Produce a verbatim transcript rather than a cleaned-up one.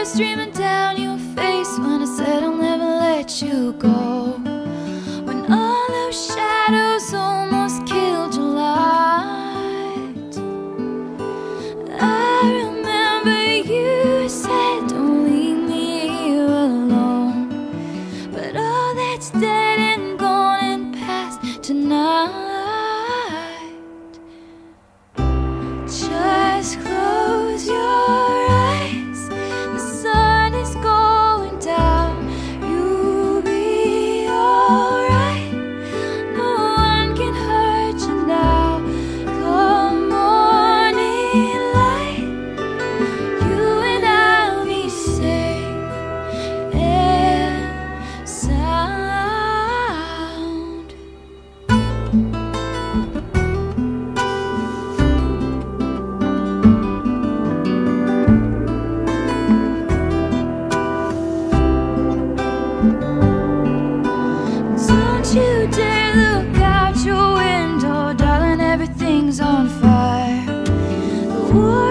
tears streaming down your face when I said I'll never let you go. When all those shadows almost killed your light, I remember you said don't leave me here alone. But all that's dead and gone and past tonight. Just close your eyes, the sun is going down. You'll be alright, no one can hurt you now. Come morning light, you and I'll be safe and sound. Don't you dare look out your window, darling, everything's on fire. The